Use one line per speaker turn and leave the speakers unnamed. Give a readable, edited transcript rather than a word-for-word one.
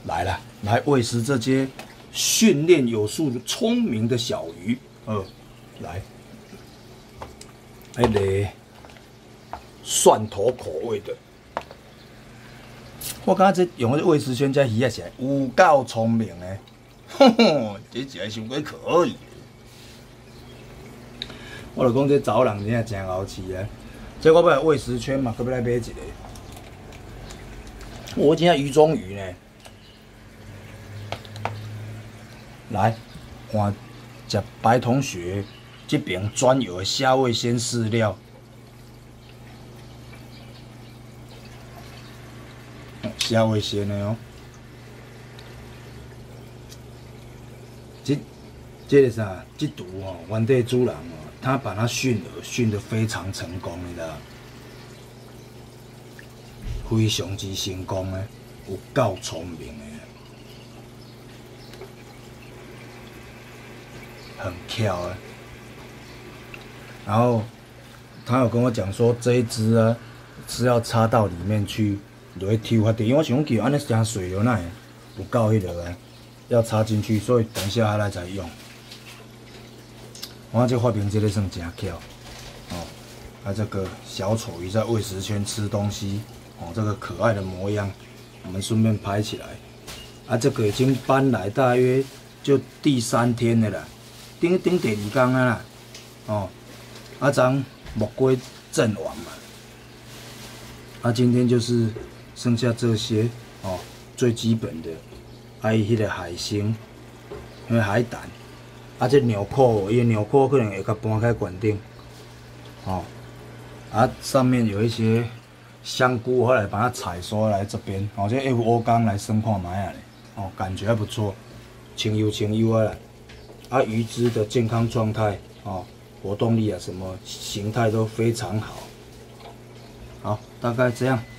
来了，来喂食这些训练有素、聪明的小鱼。来，那个蒜头口味的。我感觉这用个喂食圈这鱼啊，是有够聪明的，吼吼，这食的伤过可以。我就讲这查某人真正真好吃啊！这我要来喂食圈嘛，可要来买一个。我今天鱼中鱼呢，来看食白同学这边专有的虾味鲜饲料。虾味鲜的哦，这个啥？这图哦，原地主人哦，他把它驯饵驯得非常成功，你知道？非常之成功的，有够聪明的，很巧啊。然后他有跟我讲说，这一只啊是要插到里面去。就会抽发电，因为我想叫安尼加水流那有够迄个啊，要插进去，所以等一下来才用。我看这发明这个算真巧哦。这个小丑鱼在喂食圈吃东西哦，这个可爱的模样，我们顺便拍起来。这个已经搬来大约就第3天了啦，顶第2天啊啦。哦，昨木龟阵亡嘛，今天就是。剩下这些哦，最基本的，迄个海星，迄个海胆，这纽扣，伊纽扣可能会甲搬开馆顶，哦，上面有一些香菇，后来把它采收来这边，哦，这用欧缸来生看卖啊嘞，哦，感觉还不错，清油啊啦，鱼只的健康状态，哦，活动力啊，什么形态都非常好，好，大概这样。